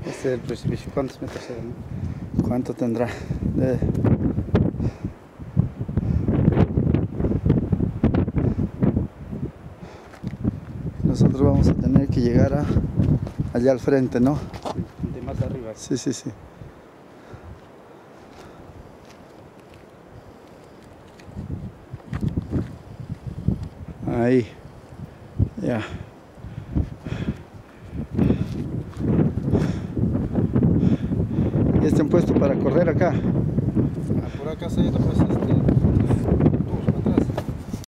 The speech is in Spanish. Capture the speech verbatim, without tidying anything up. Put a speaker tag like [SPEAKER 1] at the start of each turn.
[SPEAKER 1] Este es el precipicio. ¿Cuántos metros será, no?
[SPEAKER 2] ¿Cuánto tendrá? De... Nosotros vamos a tener que llegar a allá al frente, ¿no?
[SPEAKER 1] De más arriba.
[SPEAKER 2] Sí, sí, sí. Ahí. Ya. ¿Y este puesto para correr acá?
[SPEAKER 1] Ah, por acá se pues este.